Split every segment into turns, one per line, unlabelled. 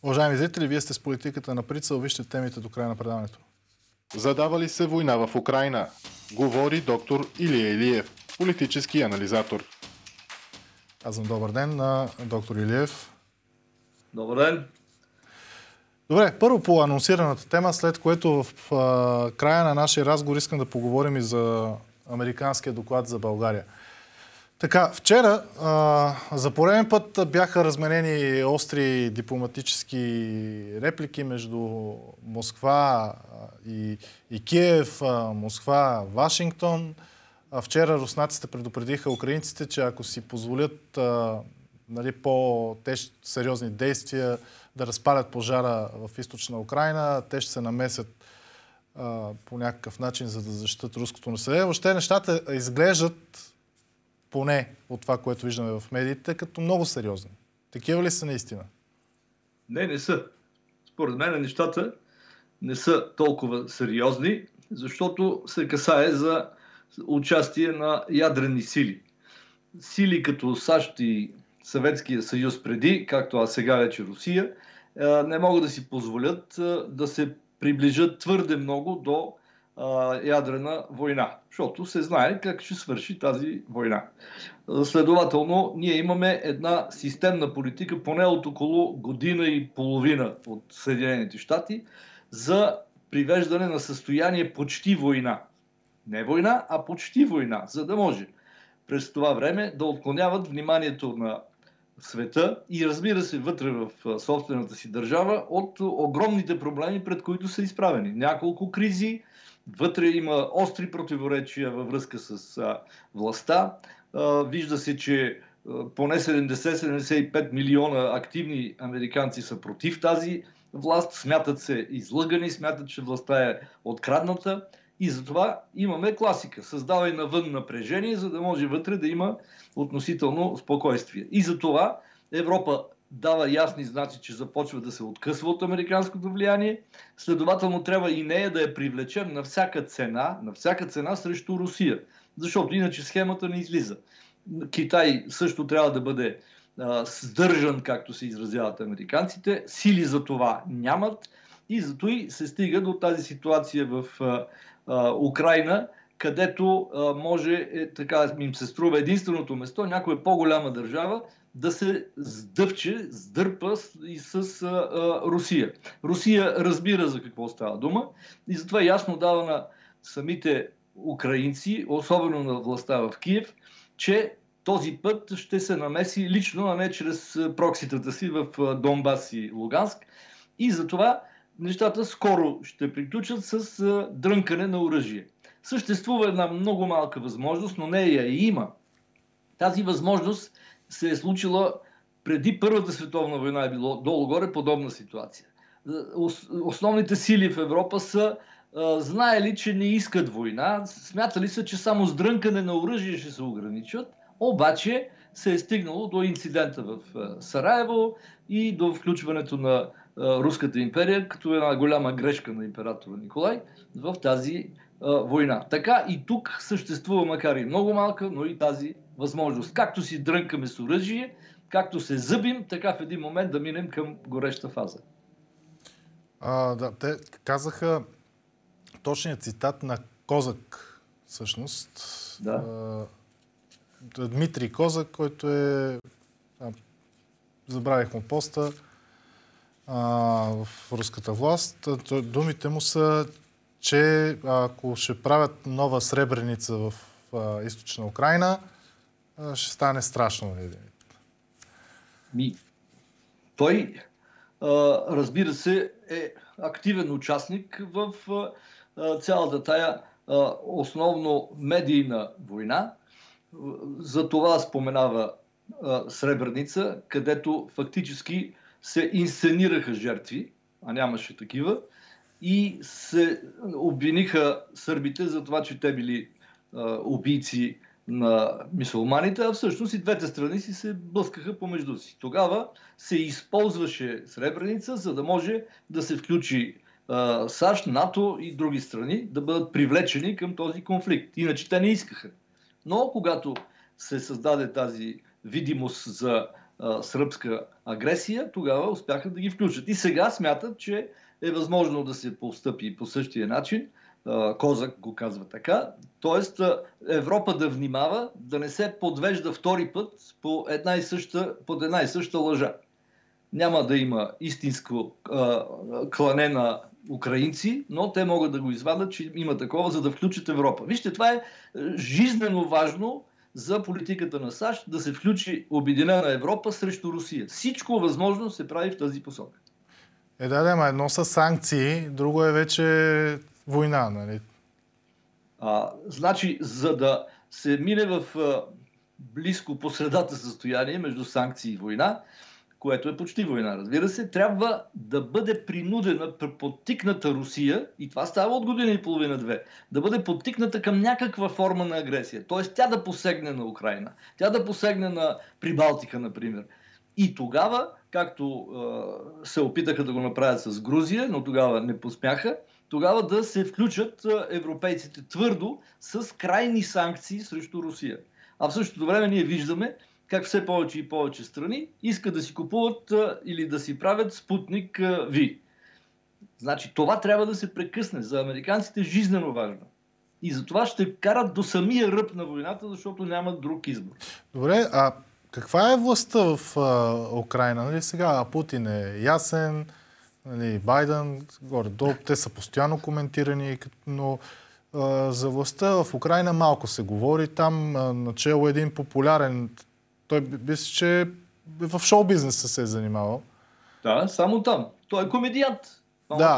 Уважаеми зрители, вие сте с политиката на Прицел. Вижте темите до края на предаването.
Задава ли се война в Украйна? Говори доктор Илия Илиев, политически анализатор.
Казвам добър ден на доктор Илиев.
Добър ден.
Добре, първо по анонсираната тема, след което в края на нашия разговор искам да поговорим и за американския доклад за България. Така, вчера за пореден път бяха разменени остри дипломатически реплики между Москва и Киев, Москва, Вашингтон. Вчера руснаците предупредиха украинците, че ако си позволят по-тежки сериозни действия да разпалят пожара в източна Украйна, те ще се намесят по някакъв начин, за да защитат руското население. Въобще нещата изглеждат, поне от това, което виждаме в медиите, като много сериозни. Такива ли са наистина?
Не са. Според мен нещата не са толкова сериозни, защото се касае за участие на ядрени сили. Сили като САЩ и Съветския съюз преди, както сега вече Русия, не могат да си позволят да се приближат твърде много до ядрена война, защото се знае как ще свърши тази война. Следователно, ние имаме една системна политика, поне от около година и половина от Съединените щати, за привеждане на състояние почти война. Не война, а почти война, за да може през това време да отклоняват вниманието на света и, разбира се, вътре в собствената си държава от огромните проблеми, пред които са изправени. Няколко кризи, вътре има остри противоречия във връзка с властта. Вижда се, че поне 70-75 милиона активни американци са против тази власт, смятат се излъгани, смятат, че властта е открадната и затова имаме класика. Създавай навън напрежение, за да може вътре да има относително спокойствие. И затова Европа дава ясни знаци, че започва да се откъсва от американското влияние. Следователно трябва и нея да я привлечем на всяка цена срещу Русия. Защото иначе схемата не излиза. Китай също трябва да бъде сдържан, както се изразяват американците. Сили за това нямат и зато и се стига до тази ситуация в Украйна, където може, така им се струва единственото место, някоя по-голяма държава да се сдърпа и с Русия. Русия разбира за какво става дума и затова ясно дава на самите украинци, особено на властта в Киев, че този път ще се намеси лично, а не чрез прокситата си в Донбас и Луганск. И затова нещата скоро ще приключат с дрънкане на оръжие. Съществува една много малка възможност, но нея и има. Тази възможност се е случила преди Първата световна война, е било долу-горе подобна ситуация. Основните сили в Европа са знаели, че не искат война, смятали са, че само с дрънкане на оръжие ще се ограничат, обаче се е стигнало до инцидента в Сараево и до включването на Руската империя като една голяма грешка на императора Николай в тази война. Така и тук съществува, макар и много малка, но и тази възможност. Както си дрънкаме с оръжие, както се зъбим, така в един момент да минем към гореща фаза.
Да, те казаха точният цитат на Козак, всъщност.
Да.
Дмитрий Козак, който е... забравих му поста в руската власт. Думите му са, че ако ще правят нова Сребреница в източна Украйна, ще стане страшно.
Той, разбира се, е активен участник в цялата тая основно медийна война. За това споменава Сребреница, където фактически се инсценираха жертви, а нямаше такива, и се обвиниха сърбите за това, че те били убийци на мюсюлманите, а всъщност и двете страни си се блъскаха помежду си. Тогава се използваше Сребреница, за да може да се включи САЩ, НАТО и други страни да бъдат привлечени към този конфликт. Иначе те не искаха. Но когато се създаде тази видимост за сръбска агресия, тогава успяха да ги включат. И сега смятат, че е възможно да се постъпи по същия начин. Козак го казва така. Тоест Европа да внимава, да не се подвежда втори път под една и съща лъжа. Няма да има истинско клане на украинци, но те могат да го извадат, че има такова, за да включат Европа. Вижте, това е жизнено важно за политиката на САЩ, да се включи Обединена Европа срещу Русия. Всичко възможно се прави в тази посока.
Да, едно са санкции, друго е вече война, нали?
Значи, за да се мине в близко по средата състояние между санкции и война, което е почти война, разбира се, трябва да бъде принудена, подтикната Русия, и това става от година и половина-две, да бъде подтикната към някаква форма на агресия. Тоест тя да посегне на Украйна, тя да посегне на Прибалтика, например. И тогава, както се опитаха да го направят с Грузия, но тогава не посмяха, тогава да се включат европейците твърдо с крайни санкции срещу Русия. А в същото време ние виждаме как все повече и повече страни искат да си купуват или да си правят Спутник V. Значи това трябва да се прекъсне. За американците е жизнено важно. И затова ще карат до самия ръб на войната, защото нямат друг избор.
Добре, а каква е властта в Украйна? Нали, сега Путин е ясен, нали, Байден, горе-долу, те са постоянно коментирани, но за властта в Украйна малко се говори. Там начало е един популярен, той мисля, че в шоу-бизнеса се е занимавал.
Да, само там. Той е комедиант.
Да.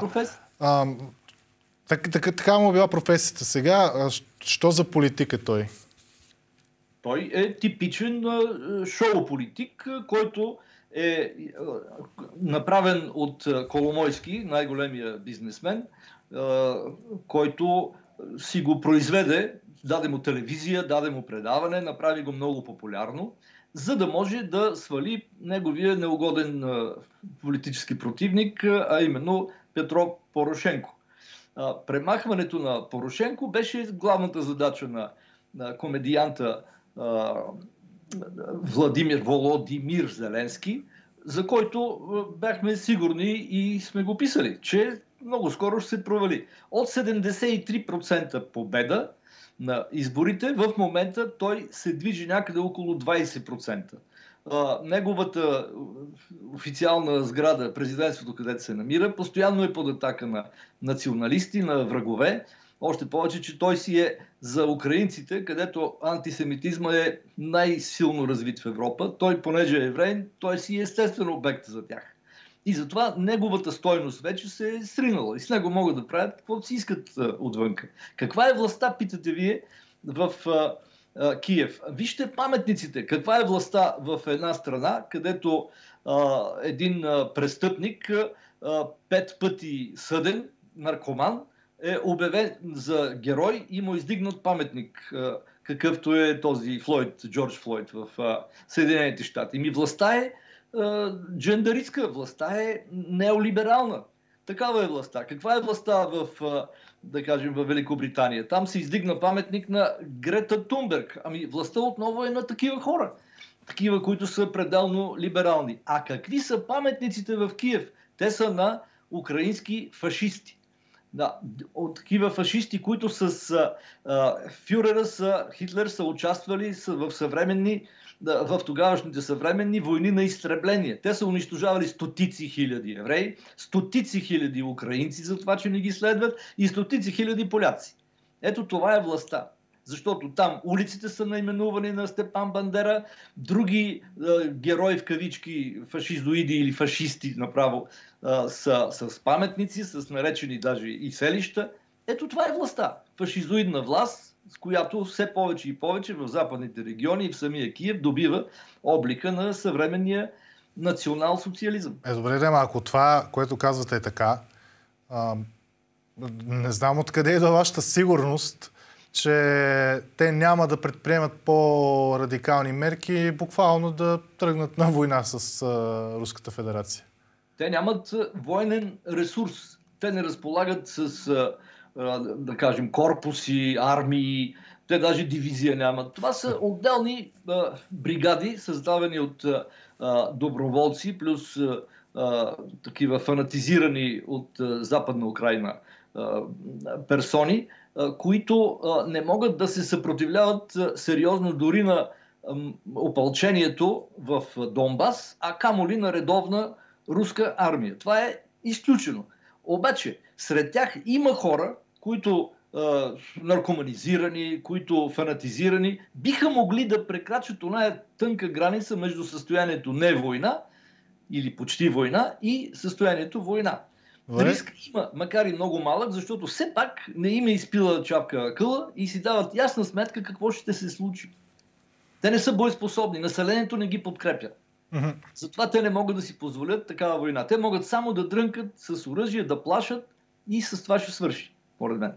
Така му била професията сега. Що за политика той?
Той е типичен шоу-политик, който е направен от Коломойски, най-големия бизнесмен, който си го произведе, даде му телевизия, даде му предаване, направи го много популярно, за да може да свали неговия неугоден политически противник, а именно Петро Порошенко. Премахването на Порошенко беше главната задача на комедианта Володимир Зеленски, за който бяхме сигурни и сме го писали, че много скоро ще се провали. От 73% победа на изборите, в момента той се движи някъде около 20%. Неговата официална сграда, президентството, където се намира, постоянно е под атака на националисти, на врагове. Още повече, че той си е за украинците, където антисемитизма е най-силно развит в Европа. Той, понеже е евреин, той си е естествен обект за тях. И затова неговата стойност вече се е сринала. И с него могат да правят каквото си искат отвънка. Каква е властта, питате вие, в Киев? Вижте паметниците. Каква е властта в една страна, където един престъпник, 5 пъти съден, наркоман, е обявен за герой и му издигнат паметник, какъвто е този Джордж Флойд в Съединените щати. Властта е джендаристка, властта е неолиберална. Такава е властта. Каква е властта да кажем, в Великобритания? Там се издигна паметник на Грета Тунберг. Властта отново е на такива хора. Такива, които са пределно либерални. А какви са паметниците в Киев? Те са на украински фашисти. Да, от такива фашисти, които с фюрера, Хитлер са участвали в тогавашните съвременни войни на изтребление. Те са унищожавали стотици хиляди евреи, стотици хиляди украинци за това, че не ги следват, и стотици хиляди поляци. Ето това е властта. Защото там улиците са наименувани на Степан Бандера, други герои в кавички, фашизоиди или фашисти направо, са с паметници, с наречени даже и селища. Ето това е властта. Фашизоидна власт, с която все повече и повече в западните региони и в самия Киев добива облика на съвременния национал-социализъм.
Добре, ако това, което казвате, е така, не знам откъде идва вашата сигурност, че те няма да предприемат по-радикални мерки, буквално да тръгнат на война с Руската федерация.
Те нямат военен ресурс. Те не разполагат с, да кажем, корпуси, армии. Те даже дивизия нямат. Това са отделни бригади, създавани от доброволци, плюс такива фанатизирани от Западна Украйна персони, които не могат да се съпротивляват сериозно дори на опълчението в Донбас, а камо ли на редовна руска армия. Това е изключено. Обаче, сред тях има хора, които наркоманизирани, които фанатизирани, биха могли да прекрачат оная тънка граница между състоянието не война или почти война и състоянието война. Риск има, макар и много малък, защото все пак не им е изпила чапка къла и си дават ясна сметка какво ще се случи. Те не са боеспособни, населението не ги подкрепя. Затова те не могат да си позволят такава война. Те могат само да дрънкат с оръжие, да плашат и с това ще свърши, поред мен.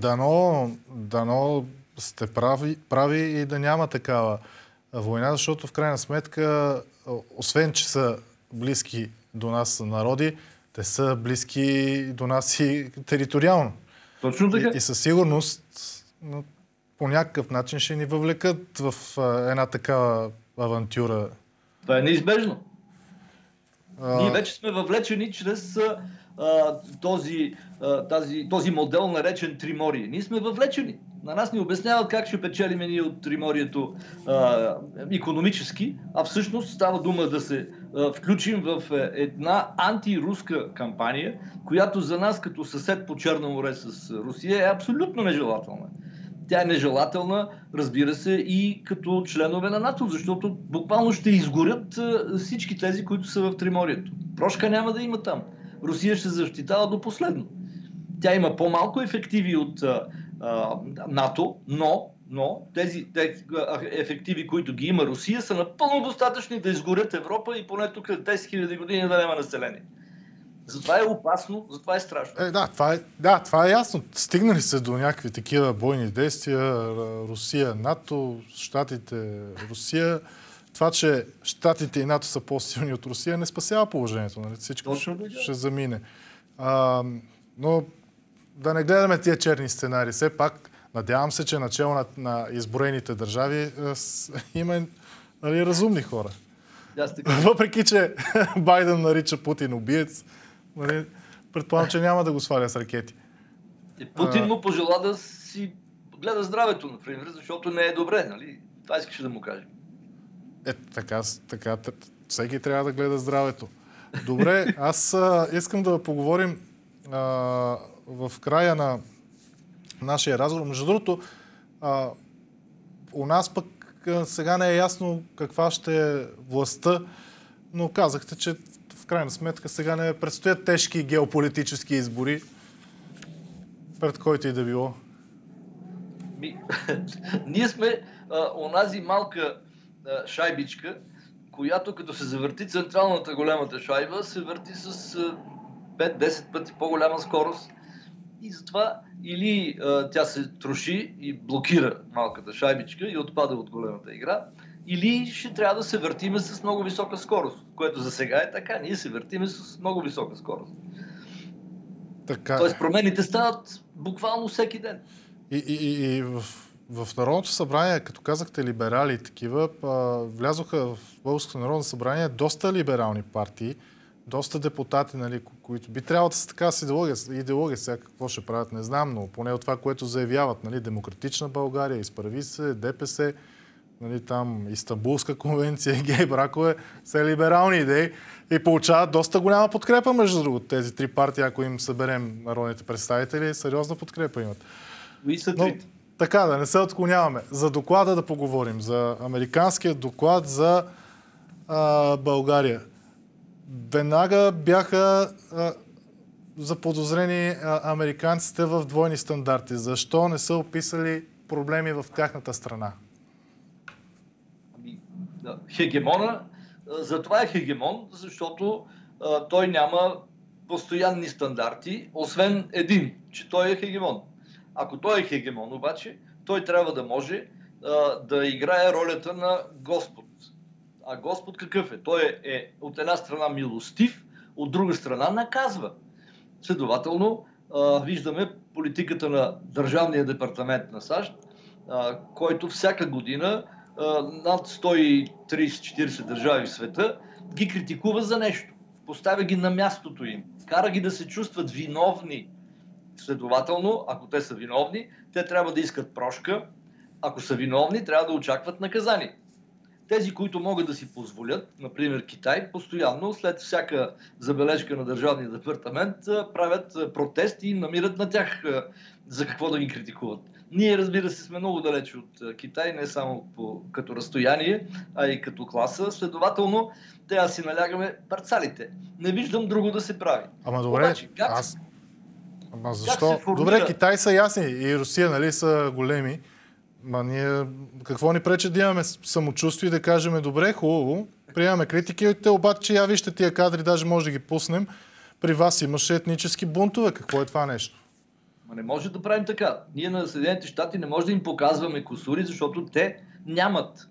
Дано сте прави и да няма такава война, защото в крайна сметка, освен че са близки до нас народи, те са близки до нас и териториално.
Точно така.
И със сигурност по някакъв начин ще ни въвлекат в една такава авантюра.
Това е неизбежно. Ние вече сме въвлечени чрез този модел, наречен Триморие. Ние сме въвлечени. На нас ни обясняват как ще печелим ние от Триморието икономически, а всъщност става дума да се включим в една антируска кампания, която за нас като съсед по Черно море с Русия е абсолютно нежелателна. Тя е нежелателна, разбира се, и като членове на НАТО, защото буквално ще изгорят всички тези, които са в Триморието. Прошка няма да има там. Русия ще защитава до последно. Тя има по-малко ефективи от НАТО, но тези ефективи, които ги има Русия, са напълно достатъчни да изгорят Европа и поне тук 10 000 години да няма население. Затова е опасно, затова е страшно.
Това е ясно. Стигнали се до някакви такива бойни действия. Русия, НАТО, Щатите, Русия. Това, че Щатите и НАТО са по-силни от Русия, не спасява положението. Нали? Всичко ще замине. Но да не гледаме тия черни сценарии. Все пак, надявам се, че начало на изброените държави има разумни хора. Въпреки, че Байден нарича Путин убиец, предполагам, че няма да го сваля с ракети.
Путин му пожела да си гледа здравето, например, защото не е добре. Нали? Това искаше да му каже.
Така, всеки трябва да гледа здравето. Добре, аз искам да поговорим в края на нашия разговор. Между другото, у нас пък сега не е ясно каква ще е властта, но казахте, че в крайна сметка сега не предстоят тежки геополитически избори, пред който и да било.
Ние сме онази малка шайбичка, която като се завърти централната голямата шайба, се върти с 5-10 пъти по-голяма скорост. И затова или тя се троши и блокира малката шайбичка и отпада от големата игра, или ще трябва да се въртиме с много висока скорост, което за сега е така. Ние се въртиме с много висока скорост. Тоест промените стават буквално всеки ден.
И в Народното събрание, като казахте либерали и такива, влязоха в Българското народно събрание доста либерални партии, доста депутати, нали, които би трябвало да са така с идеология, сега какво ще правят, не знам, но поне от това, което заявяват, нали, Демократична България, Изправи се, ДПС, нали, там Истанбулска конвенция, гей бракове, все либерални идеи и получават доста голяма подкрепа, между другото, тези три партии, ако им съберем народните представители, сериозна подкрепа имат. Но, така, да не се отклоняваме. За доклада да поговорим, за американския доклад за България. Веднага бяха заподозрени американците в двойни стандарти. Защо не са описали проблеми в тяхната страна?
Хегемона, затова е хегемон, защото той няма постоянни стандарти, освен един, че той е хегемон. Ако той е хегемон, обаче, той трябва да може да играе ролята на Господ. А Господ какъв е? Той е от една страна милостив, от друга страна наказва. Следователно, виждаме политиката на Държавния департамент на САЩ, който всяка година над 130-40 държави в света, ги критикува за нещо. Поставя ги на мястото им. Кара ги да се чувстват виновни. Следователно, ако те са виновни, те трябва да искат прошка. Ако са виновни, трябва да очакват наказание. Тези, които могат да си позволят, например Китай, постоянно след всяка забележка на Държавния департамент правят протести и намират на тях за какво да ги критикуват. Ние, разбира се, сме много далече от Китай, не само като разстояние, а и като класа. Следователно, трябва да си налягаме парцалите. Не виждам друго да се прави.
Ама добре,
Обаче,
Ама защо? Добре, Китай са ясни и Русия, нали, са големи. Ма ние, какво ни пречи да имаме самочувствие и да кажем, добре, хубаво, приемаме критиките, обаче я вижте тия кадри, даже може да ги пуснем. При вас имаше етнически бунтове. Какво е това нещо?
Ма не може да правим така. Ние на Съединените щати не може да им показваме кусури, защото те нямат.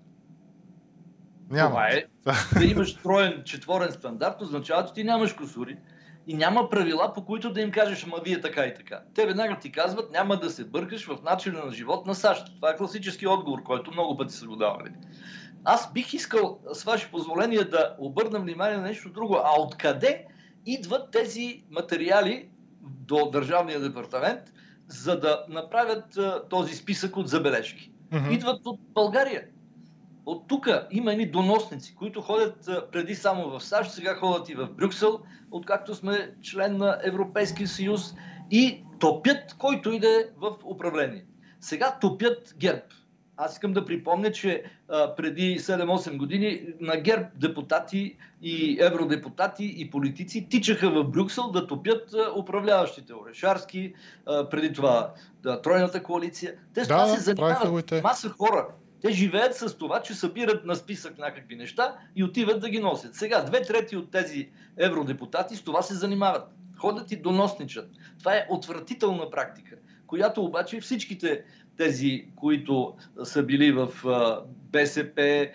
Това е. Да имаш троен, четворен стандарт, означава, че ти нямаш кусури и няма правила, по които да им кажеш, ама вие така и така. Те веднага ти казват, няма да се бъркаш в начина на живот на САЩ. Това е класически отговор, който много пъти са го давали. Аз бих искал, с ваше позволение, да обърна внимание на нещо друго. А откъде идват тези материали до Държавния департамент, за да направят този списък от забележки? Идват от България. От тук има едни доносници, които ходят преди само в САЩ, сега ходят и в Брюксел, откакто сме член на Европейския съюз, и топят който иде в управление. Сега топят ГЕРБ. Аз искам да припомня, че преди 7-8 години на ГЕРБ депутати и евродепутати и политици тичаха в Брюксел да топят управляващите. Орешарски, преди това Тройната коалиция. Те с това се занимават. Маса хора. Те живеят с това, че събират на списък някакви неща и отиват да ги носят. Сега 2/3 от тези евродепутати с това се занимават. Ходят и доносничат. Това е отвратителна практика, която обаче всичките тези, които са били в БСП,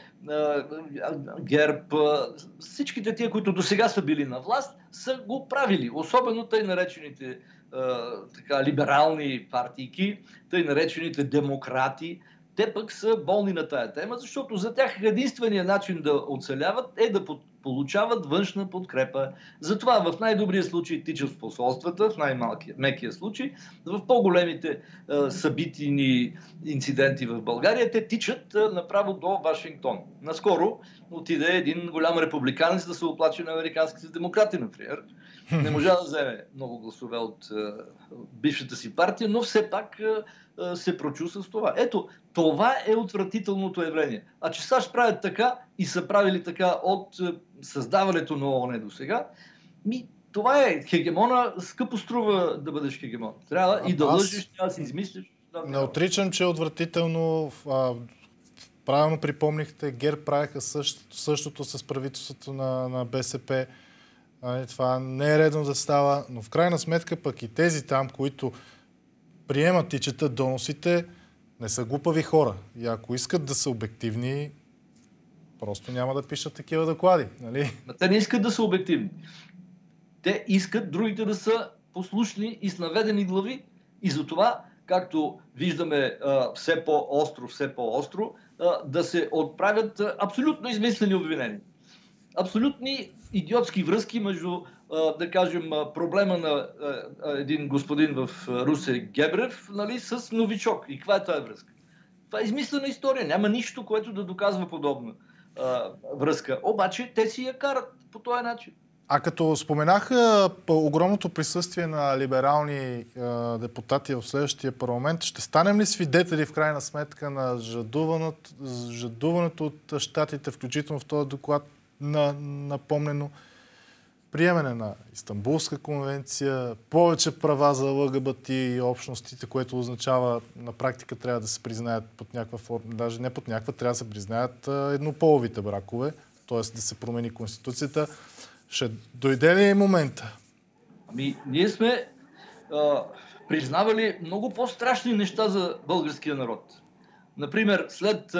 ГЕРБ, всичките тия, които до сега са били на власт, са го правили. Особено тъй наречените либерални партийки, тъй наречените демократи. Те пък са болни на тая тема, защото за тях единственият начин да оцеляват е да получават външна подкрепа. Затова в най-добрия случай тичат в посолствата, в най-мекия случай, в по-големите събитийни инциденти в България, те тичат направо до Вашингтон. Наскоро отиде един голям републиканец да се оплаче на американските демократи, например. Не можа да вземе много гласове от бившата си партия, но все пак се прочу с това. Ето, това е отвратителното явление. А че САЩ правят така и са правили така от създаването на ООН до сега, това е хегемона, скъпо струва да бъдеш хегемон. Трябва и да лъжиш, трябва да си измислиш.
Не отричам, че е отвратително. Правилно припомнихте, ГЕРБ правиха същото с правителството на БСП. Това не е редно да става, но в крайна сметка пък и тези там, които приемат и четат доносите, не са глупави хора. И ако искат да са обективни, просто няма да пишат такива доклади. Нали?
Те не искат да са обективни. Те искат другите да са послушни и с наведени глави. И затова, както виждаме все по-остро, да се отправят абсолютно измислени обвинения. Абсолютни идиотски връзки между, да кажем, проблема на един господин в Русе Гебрев, нали, с Новичок. И каква е тази връзка? Това е измислена история. Няма нищо, което да доказва подобна връзка. Обаче те си я карат по този начин.
А като споменаха огромното присъствие на либерални депутати в следващия парламент, ще станем ли свидетели в крайна сметка на жадуването от щатите, включително в този доклад, напомнено приемане на Истанбулска конвенция, повече права за ЛГБТ и общностите, което означава на практика трябва да се признаят под някаква форма, даже не под някаква, трябва да се признаят еднополовите бракове, т.е. да се промени Конституцията. Ще дойде ли момента?
Ние сме признавали много по-страшни неща за българския народ. Например, след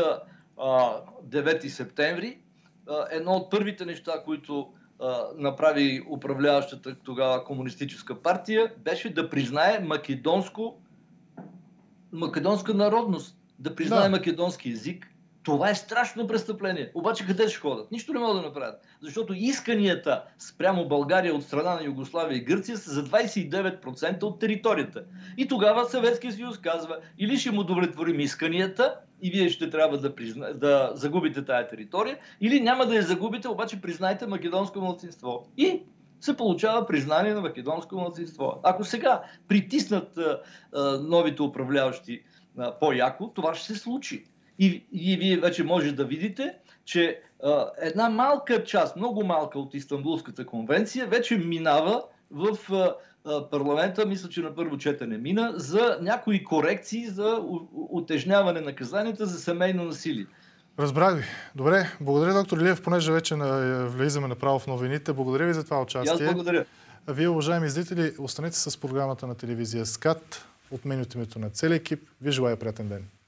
9 септември, едно от първите неща, които направи управляващата тогава комунистическа партия, беше да признае македонска народност, да признае македонски език, Това е страшно престъпление. Обаче къде ще ходят? Нищо не могат да направят. Защото исканията спрямо България от страна на Югославия и Гърция са за 29% от територията. И тогава Съветския съюз казва, или ще му удовлетворим исканията и вие ще трябва да загубите тая територия, или няма да я загубите, обаче признайте македонско малцинство. И се получава признание на македонско малцинство. Ако сега притиснат новите управляващи по-яко, това ще се случи. И вие вече може да видите, че една малка част, много малка от Истанбулската конвенция, вече минава в парламента, мисля, че на първо четене мина, за някои корекции за утежняване наказанията за семейно насилие.
Разбрах ви. Добре, благодаря, доктор Илиев, понеже вече влизаме направо в новините. Благодаря ви за това участие.
Аз благодаря.
Вие, уважаеми зрители, останете с програмата на телевизия СКАТ. От мен от името на целия екип ви желая приятен ден.